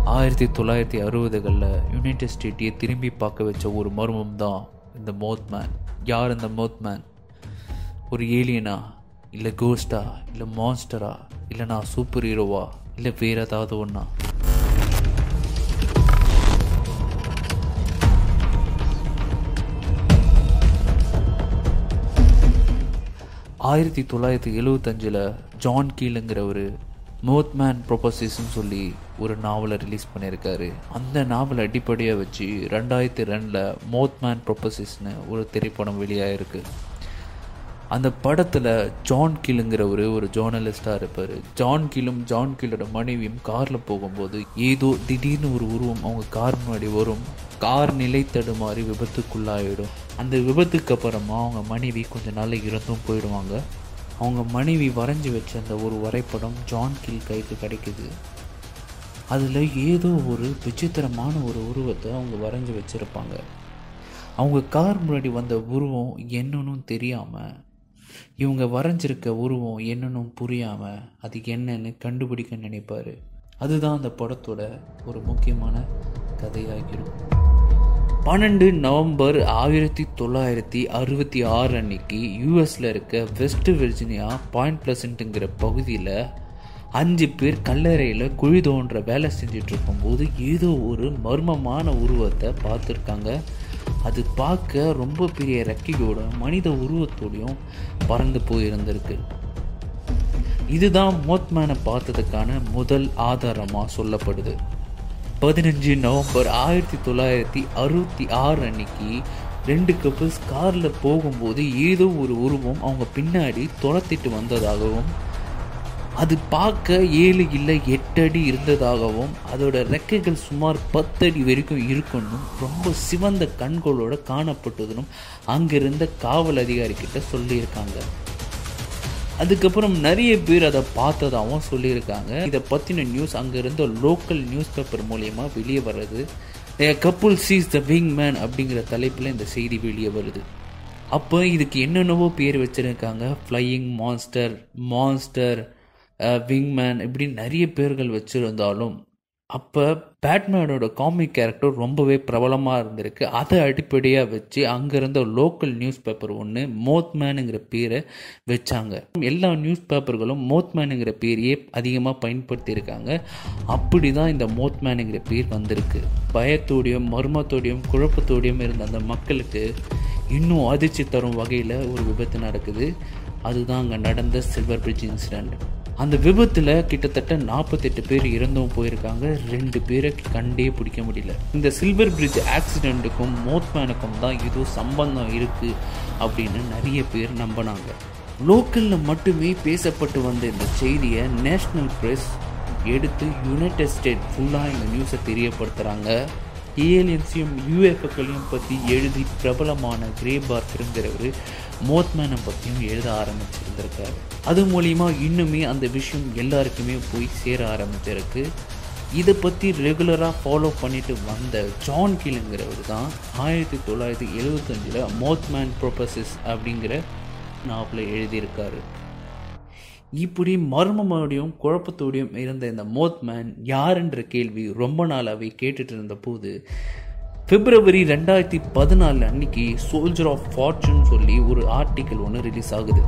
1960களில் United ஸ்டேட்டையே திரும்பி பார்க்க வச்ச ஒரு மர்மம் தான் இந்த மோத்மேன். யார் இந்த மோத்மேன்? ஒரு ஏலியனா, இல்லை கோஸ்டா, இல்லை மான்ஸ்டரா, இல்லைனா சூப்பர் ஹீரோவா, இல்லை வேறு ஏதாவது ஒன்றா? ஆயிரத்தி 1975 ஜான் கீலுங்கிறவர் மோத்மேன் ப்ரொபோசிஸ்ன்னு சொல்லி ஒரு நாவலை ரிலீஸ் பண்ணியிருக்காரு. அந்த நாவலை அடிப்படையாக வச்சு 2002 மோத்மேன் ப்ரொபோசிஸ்னு ஒரு திரைப்படம் வெளியாகிருக்கு. அந்த படத்தில் ஜான் கீலுங்கிறவர் ஒரு ஜேர்னலிஸ்டாக இருப்பார். ஜான் கீலோட மனைவியும் காரில் போகும்போது ஏதோ திடீர்னு ஒரு உருவம் அவங்க கார் முன்னாடி வரும். கார் நிலை தடுமாறி விபத்துக்குள்ளாயிடும். அந்த விபத்துக்கு அப்புறமா அவங்க மனைவி கொஞ்ச நாள் இறந்தும் போயிடுவாங்க. அவங்க மனைவி வரைஞ்சி வச்ச அந்த ஒரு வரைபடம் ஜான் கீல் கைக்கு கிடைக்குது. அதில் ஏதோ ஒரு விசித்திரமான ஒரு உருவத்தை அவங்க வரைஞ்சி வச்சுருப்பாங்க. அவங்க கார் முன்னாடி வந்த உருவம் என்னன்னு தெரியாமல், இவங்க வரைஞ்சிருக்க உருவம் என்னன்னு புரியாமல் அது என்னன்னு கண்டுபிடிக்க நினைப்பார். அதுதான் அந்த படத்தோட ஒரு முக்கியமான கதையாகிடும். 12 நவம்பர் 1966 அன்னைக்கு யூஎஸில் இருக்க வெஸ்ட் விர்ஜினியா பாயிண்ட் பிளசன்ட்டுங்கிற பகுதியில் 5 பேர் கல்லறையில் குழி தோன்ற வேலை செஞ்சுட்டு இருக்கும்போது ஏதோ ஒரு மர்மமான உருவத்தை பார்த்துருக்காங்க. அது பார்க்க ரொம்ப பெரிய ரெக்கையோட மனித உருவத்தோடையும் பறந்து போயிருந்திருக்கு. இதுதான் மோத்மேனை பார்த்ததுக்கான முதல் ஆதாரமாக சொல்லப்படுது. 15 நவம்பர் 1966 அன்னைக்கு 2 கப்புள்ஸ் காரில் போகும்போது ஏதோ ஒரு உருவம் அவங்க பின்னாடி துரத்திட்டு வந்ததாகவும், அது பார்க்க 7 இல்லை 8 அடி இருந்ததாகவும், அதோட ரெக்கைகள் சுமார் 10 அடி வரைக்கும் இருக்கணும், ரொம்ப சிவந்த கண்களோட காணப்பட்டதுன்னு அங்கிருந்த காவல் அதிகாரிக்கிட்ட சொல்லியிருக்காங்க. அதுக்கப்புறம் நிறைய பேர் அதை பார்த்ததாகவும் சொல்லியிருக்காங்க. இதை பற்றின நியூஸ் அங்கே இருந்த லோக்கல் நியூஸ் பேப்பர் மூலயமா வெளியே வர்றது. Couple sees the wing man அப்படிங்கிற தலைப்பில் இந்த செய்தி வெளியே வருது. அப்போ இதுக்கு என்னென்னவோ பேர் வச்சுருக்காங்க. ஃப்ளையிங் மான்ஸ்டர், விங்மேன், இப்படி நிறைய பேர்கள் வச்சுருந்தாலும் அப்போ பேட்மேனோட காமிக் கேரக்டர் ரொம்பவே பிரபலமாக இருந்திருக்கு. அதை அடிப்படையாக வச்சு அங்கே இருந்த லோக்கல் நியூஸ் பேப்பர் ஒன்று மோத்மேனுங்கிற பேரை வச்சாங்க. எல்லா நியூஸ் பேப்பர்களும் மோத்மேனுங்கிற பேரையே அதிகமாக பயன்படுத்தியிருக்காங்க. அப்படி தான் இந்த மோத்மேனுங்கிற பேர் வந்திருக்கு. பயத்தோடையும் மர்மத்தோடையும் குழப்பத்தோடையும் இருந்த அந்த மக்களுக்கு இன்னும் அதிர்ச்சி தரும் வகையில் ஒரு விபத்து நடக்குது. அதுதான் அங்கே நடந்த சில்வர் பிரிட்ஜ் இன்சிடென்ட். அந்த விபத்தில் கிட்டத்தட்ட 48 பேர் இறந்தும் போயிருக்காங்க. 2 பேரை கண்டே பிடிக்க முடியல. இந்த சில்வர் பிரிட்ஜ் ஆக்சிடெண்ட்டுக்கும் மோத்மேனுக்கும் தான் ஏதோ சம்பந்தம் இருக்குது அப்படின்னு நிறைய பேர் நம்பினாங்க. லோக்கலில் மட்டுமே பேசப்பட்டு வந்த இந்த செய்தியை நேஷ்னல் ப்ரெஸ் எடுத்து யுனைடெட் ஸ்டேட் ஃபுல்லாக இந்த நியூஸை தெரியப்படுத்துகிறாங்க. ஏலியன்ஸையும் யூஎஃப்ஓக்களையும் பற்றி எழுதி பிரபலமான கிரே பார்க்கருங்கிறவர் மோத்மேனை பற்றியும் எழுத ஆரம்பிச்சிருந்திருக்காரு. அது மூலிமா இன்னுமே அந்த விஷயம் எல்லாருக்குமே போய் சேர ஆரம்பிச்சிருக்கு. இதை பற்றி ரெகுலராக ஃபாலோ பண்ணிட்டு வந்த ஜான் கீலுங்கிறவர் தான் 1975 மோத்மேன் ப்ரொபோசிஸ் அப்படிங்கிற நாவலை எழுதியிருக்காரு. இப்படி மர்மமோடையும் குழப்பத்தோடையும் இருந்த இந்த மோத்மேன் யாருன்ற கேள்வி ரொம்ப நாளாகவே கேட்டுட்டு இருந்த போது பிப்ரவரி 2014 அன்னைக்கு சோல்ஜர் ஆஃப் ஃபார்ச்சூன் சொல்லி ஒரு ஆர்டிக்கல் ஒன்று ரிலீஸ் ஆகுது.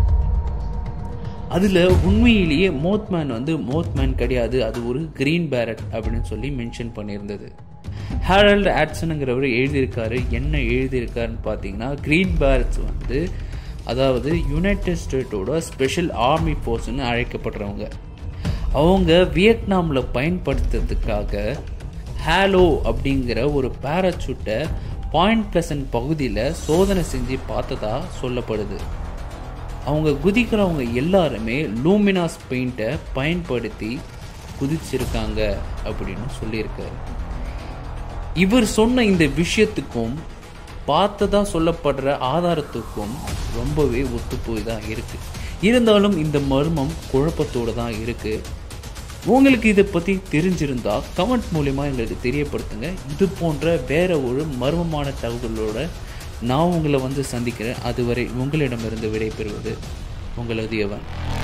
அதில் உண்மையிலேயே மோத்மேன் கிடையாது, அது ஒரு கிரீன் பேரட் அப்படின்னு சொல்லி மென்ஷன் பண்ணியிருந்தது. ஹேரல்ட் ஆட்சனுங்கிறவர் எழுதியிருக்காரு. என்ன எழுதியிருக்காருன்னு பார்த்தீங்கன்னா, கிரீன் பேரட்ஸ் அதாவது யுனைடெட் ஸ்டேட்டோட ஸ்பெஷல் ஆர்மி ஃபோர்ஸ்ன்னு அழைக்கப்படுறவங்க. அவங்க வியட்நாமில் பயன்படுத்துறதுக்காக ஹேலோ அப்படிங்கிற ஒரு பேராசூட்டை பாயிண்ட் பிளசன்ட் பகுதியில் சோதனை செஞ்சு பார்த்ததா சொல்லப்படுது. அவங்க குதிக்கிறவங்க எல்லாருமே லூமினாஸ் பெயிண்ட்டை பயன்படுத்தி குதிச்சிருக்காங்க அப்படின்னு சொல்லியிருக்காரு. இவர் சொன்ன இந்த விஷயத்துக்கும் பார்த்ததா சொல்லப்படுற ஆதாரத்துக்கும் ரொம்பவே ஒத்து போய் தான் இருக்கு. இருந்தாலும் இந்த மர்மம் குழப்பத்தோடு தான் இருக்கு. உங்களுக்கு இதை பற்றி தெரிஞ்சிருந்தா கமெண்ட் மூலமா எங்களுக்கு தெரியப்படுத்துங்க. இது போன்ற வேற ஒரு மர்மமான தகவலோட நான் உங்களை சந்திக்கிறேன். அதுவரை உங்களிடமிருந்து விடைபெறுவது உங்களது எவன்.